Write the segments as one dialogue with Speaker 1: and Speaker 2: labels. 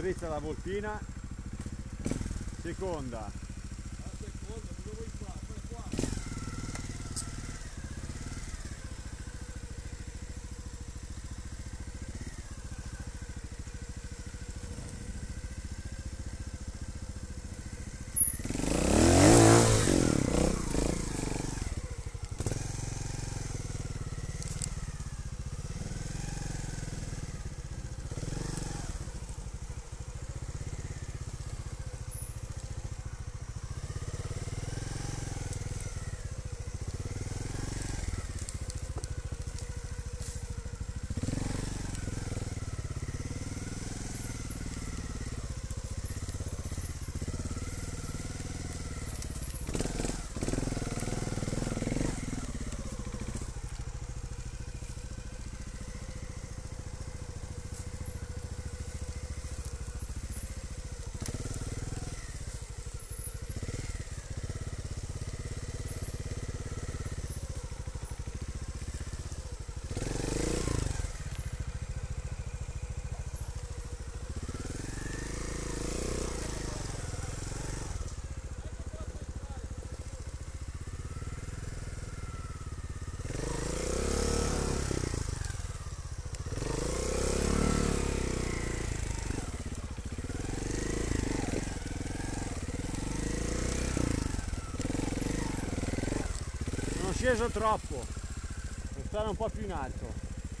Speaker 1: drizza la volpina, seconda,
Speaker 2: dove vuoi qua? Qua.
Speaker 1: sono sceso troppo, devo stare un po' più in alto.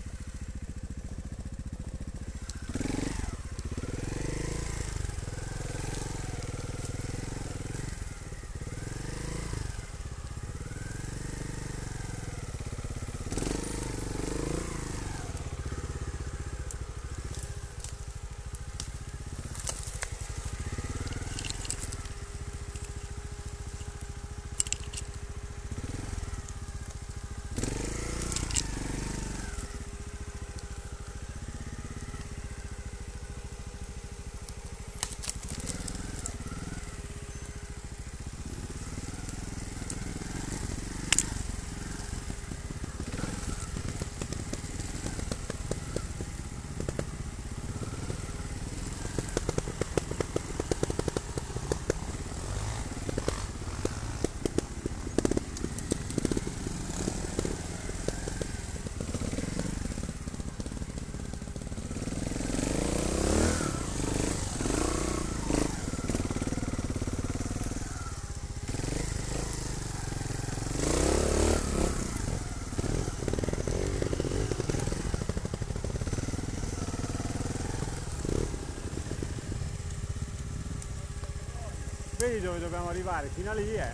Speaker 1: Vedi dove dobbiamo arrivare? Fino a lì,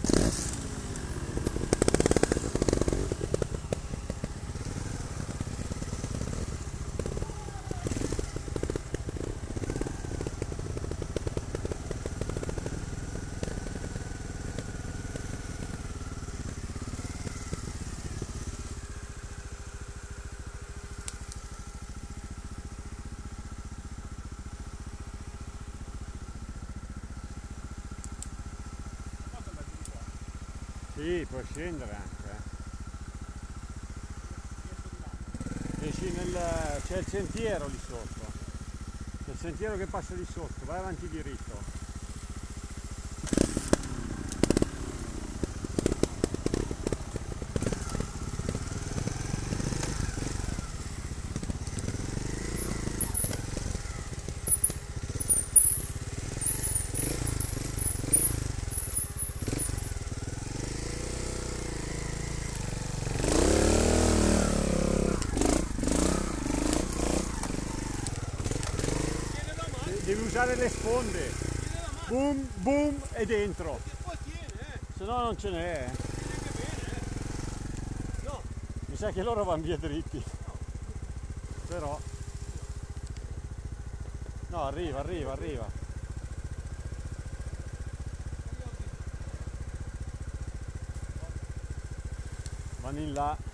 Speaker 1: Sì, puoi scendere anche. Esci c'è il sentiero lì sotto. C'è il sentiero che passa lì sotto, vai avanti diritto. Devi usare le sponde. Boom, boom e dentro. Se no non ce n'è.
Speaker 2: No.
Speaker 1: Mi sa che loro vanno via dritti. Però. No, arriva. Vanno in là.